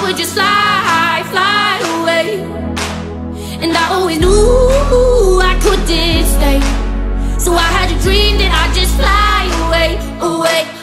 would just fly, fly away. And I always knew I couldn't stay, so I had a dream that I'd just fly away, away.